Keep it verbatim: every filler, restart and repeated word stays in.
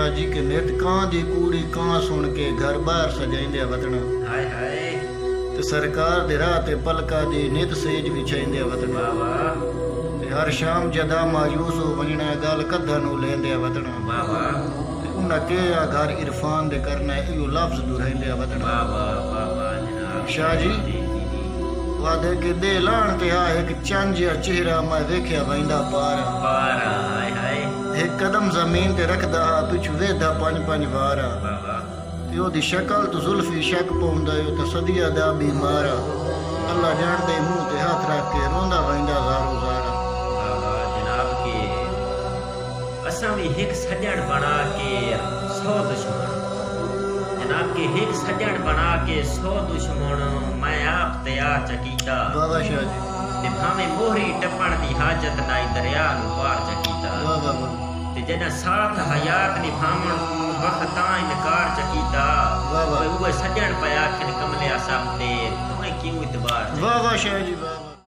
शाह जी के नित कां दी कूड़ी कां सुन के घर बार सजाइंदे वतन हाय हाय ते सरकार दे राह ते पलका दी नित सेज विछाइंदे वतन वाह वाह ते हर शाम जदा मायूस हो वणना गल कद्दा नू लेंदे वतन वाह वाह ते उन्ना के आ घर इरफान दे करना इयो लफ्ज दुहराइंदे वतन वाह वाह वाह वाह जनाब शाह जी वादे के दे लाण ते आ एक चंज चेहरा मैं वेख्या वैंदा पार पार हाय हाय एक कदम जमीन ते रखदा पिछ वेदा पंज पंज वार वाह वाह ते ओदी शक्ल तो जुल्फी शक पौंदा यो ते सदिया दा बीमार अल्लाह जानदे मुंह ते हाथ रख के रोंदा वैंदा ज़ारो ज़ारा वाह वाह जनाब के असां भी एक सजण बना के सौ दुश्मन जनाब के एक सजण बना के सौ दुश्मन मैं आप तैयार चकीता वाह वाह शाह जी ते भाਵੇਂ मोहरी टपण दी हाजत नाई दरिया नु पार चकीता वाह वाह वाह ते जॾहिं साथ हयात निभावण वक्त तां इनकार चकीता वाह वाह उहे सजण पिया खिन कमलिया सब ते तुहें क्यों इतबार वाह वाह शाह जी वाह